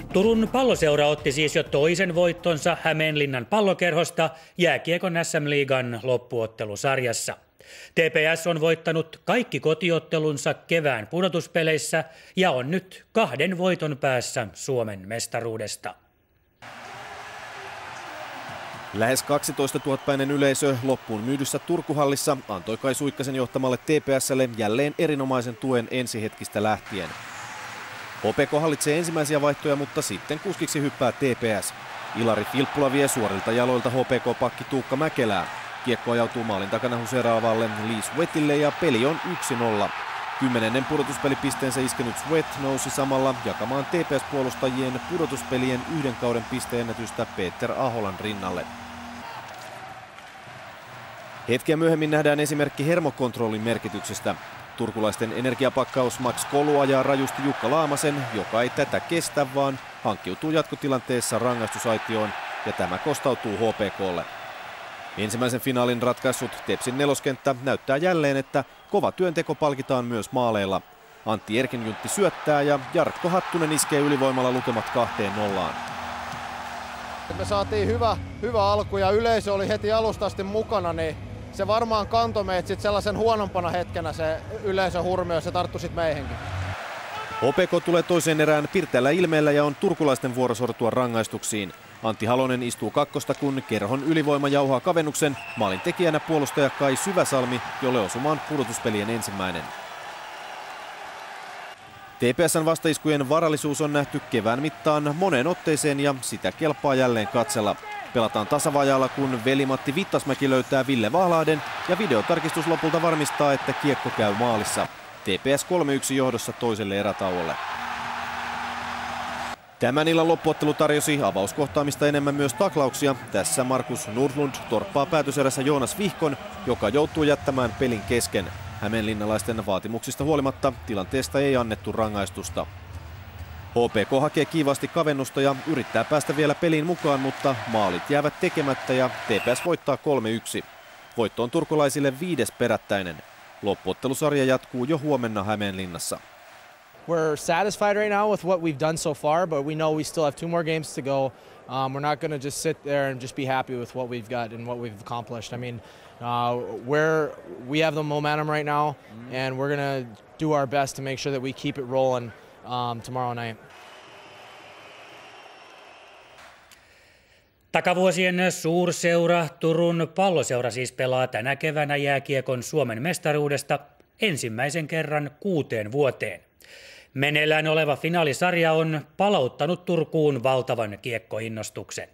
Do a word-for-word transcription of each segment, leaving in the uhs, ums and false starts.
Turun Palloseura otti siis jo toisen voittonsa Hämeenlinnan Pallokerhosta jääkiekon S M-liigan loppuottelusarjassa. T P S on voittanut kaikki kotiottelunsa kevään pudotuspeleissä ja on nyt kahden voiton päässä Suomen mestaruudesta. Lähes kaksitoistatuhattainen yleisö loppuun myydyssä Turkuhallissa antoi Kai Suikkasen johtamalle T P S:lle jälleen erinomaisen tuen ensihetkistä lähtien. H P K hallitsee ensimmäisiä vaihtoja, mutta sitten kuskiksi hyppää T P S. Ilari Filppula vie suorilta jaloilta H P K-pakki Tuukka Mäkelää. Kiekko ajautuu maalin takana huseeraavalle Lee Sweatille ja peli on yksi nolla. Kymmenennen pudotuspelipisteensä iskenyt Sweat nousi samalla jakamaan T P S-puolustajien pudotuspelien yhden kauden pisteennätystä Peter Aholan rinnalle. Hetkeä myöhemmin nähdään esimerkki hermokontrollin merkityksestä. Turkulaisten energiapakkaus Max Kolu ajaa rajusti Jukka Laamasen, joka ei tätä kestä, vaan hankkiutuu jatkotilanteessa rangaistusaitioon, ja tämä kostautuu H P K:lle. Ensimmäisen finaalin ratkaissut Tepsin neloskenttä näyttää jälleen, että kova työnteko palkitaan myös maaleilla. Antti Erkinjuntti syöttää ja Jarkko Hattunen iskee ylivoimalla lukemat kahteen nollaan. Me saatiin hyvä, hyvä alku ja yleisö oli heti alusta asti mukana, niin se varmaan kantoi meitä sit sellaisen huonompana hetkenä se yleisön hurmio, ja se tarttui sit meihinkin. H P K tulee toiseen erään pirteällä ilmeellä ja on turkulaisten vuoro sortua rangaistuksiin. Antti Halonen istuu kakkosta, kun Kerhon ylivoima jauhaa kavennuksen. Maalin tekijänä puolustaja Kai Syväsalmi, jolle osumaan pudotuspelien ensimmäinen. T P S:n vastaiskujen varallisuus on nähty kevään mittaan moneen otteeseen ja sitä kelpaa jälleen katsella. Pelataan tasavajalla, kun Veli-Matti Vittasmäki löytää Ville Vahlahden ja videotarkistus lopulta varmistaa, että kiekko käy maalissa. T P S kolme yksi johdossa toiselle erätauolle. Tämän illan loppuottelu tarjosi avauskohtaamista enemmän myös taklauksia. Tässä Markus Nordlund torppaa päätöserässä Joonas Vihkon, joka joutuu jättämään pelin kesken. Hämeenlinnalaisten vaatimuksista huolimatta tilanteesta ei annettu rangaistusta. H P K hakee kiivaasti kavennusta ja yrittää päästä vielä peliin mukaan, mutta maalit jäävät tekemättä ja T P S voittaa kolme yksi. Voitto on turkulaisille viides perättäinen. Loppuottelusarja jatkuu jo huomenna Hämeenlinnassa. We're satisfied right now with what we've done so far, but we know we still have two more games to go. Um, we're not going to just sit there and just be happy with what we've got and what we've accomplished. I mean, uh, we're, we have the momentum right now, and we're going to do our best to make sure that we keep it rolling um, tomorrow night. Takavuosien suurseura Turun Palloseura siis pelaa tänä keväänä jääkiekon Suomen mestaruudesta ensimmäisen kerran kuuteen vuoteen. Meneillään oleva finaalisarja on palauttanut Turkuun valtavan kiekkoinnostuksen.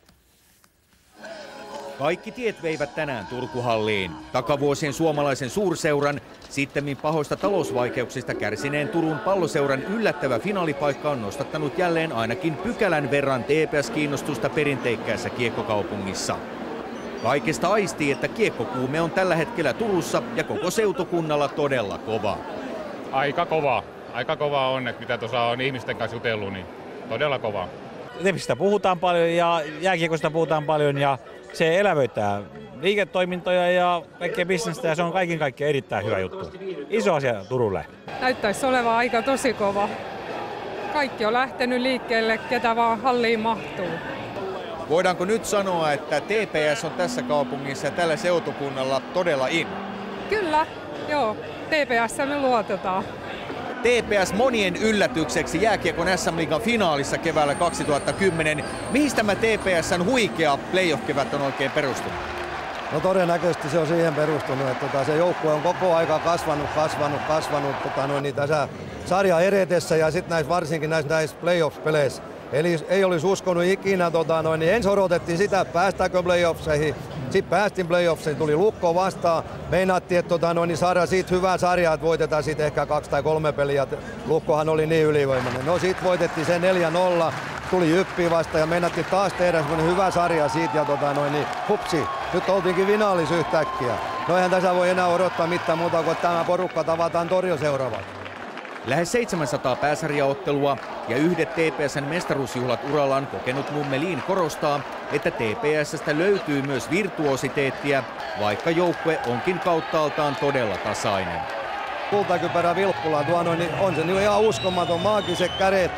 Kaikki tiet veivät tänään Turkuhalliin. Takavuosien suomalaisen suurseuran, sittemmin pahoista talousvaikeuksista kärsineen Turun Palloseuran yllättävä finaalipaikka on nostattanut jälleen ainakin pykälän verran T P S-kiinnostusta perinteikkäässä kiekkokaupungissa. Kaikesta aistii, että kiekkokuume on tällä hetkellä Turussa ja koko seutukunnalla todella kova. Aika kova. Aika kova on, että mitä tuossa on ihmisten kanssa jutellut, niin todella kova. Tepsistä puhutaan paljon ja jääkiekosta puhutaan paljon ja se elävöittää liiketoimintoja ja kaikkea bisnestä ja se on kaiken kaikkiaan erittäin hyvä juttu. Iso asia Turulle. Näyttäisi olevan aika tosi kova. Kaikki on lähtenyt liikkeelle, ketä vaan halliin mahtuu. Voidaanko nyt sanoa, että T P S on tässä kaupungissa ja tällä seutukunnalla todella in? Kyllä, joo. T P S me luotetaan. T P S monien yllätykseksi jääkiekon S M-liigan finaalissa keväällä kaksituhattakymmenen. Mihin tämä T P S:n huikea playoff-kevät on oikein perustunut? No todennäköisesti se on siihen perustunut, että tota, se joukkue on koko aika kasvanut, kasvanut, kasvanut tota, noin, niin tässä sarja edetessä ja sitten näissä, varsinkin näissä, näissä playoff-peleissä. Eli ei olisi uskonut ikinä, tota, noin, niin ensin odotettiin sitä, päästäänkö playoffseihin. Sitten päästiin playoffseihin, tuli Lukko vastaan. Meinaattiin, että tota, noin, niin saadaan siitä hyvää sarjaa, että voitetaan sitten ehkä kaksi tai kolme peliä. Lukkohan oli niin ylivoimainen. No sitten voitettiin se neljä nolla, tuli Jyppi vastaan ja meinaattiin taas tehdä semmoinen hyvä sarja siitä. Ja tota, noin, niin, hupsi, nyt oltiinkin finaalissa yhtäkkiä. No eihän tässä voi enää odottaa mitään muuta kuin tämä porukka tavataan Torjo seuraavaksi. Lähes seitsemänsataa pääsarjaottelua ja yhdet T P S:n mestaruusjuhlat urallaan kokenut Mummelin korostaa, että T P S:stä löytyy myös virtuositeettiä, vaikka joukkue onkin kauttaaltaan todella tasainen. Kultakypärä Vilppula, tuo noin, niin on se nyt ihan uskomaton, maagiset kädet.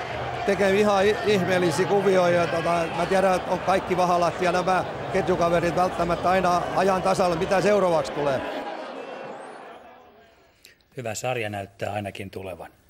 tekemään ihan ihmeellisiä kuvioja. Ja tota, mä tiedän, että on kaikki Vahalahti ja nämä ketjukaverit välttämättä aina ajan tasalla, mitä seuraavaksi tulee. Hyvä sarja näyttää ainakin tulevan.